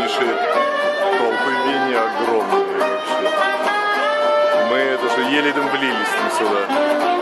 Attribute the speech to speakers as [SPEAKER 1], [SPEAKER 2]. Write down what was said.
[SPEAKER 1] огромнейшие толпы в Вене, огромные вообще. Мы это что еле там влились там сюда.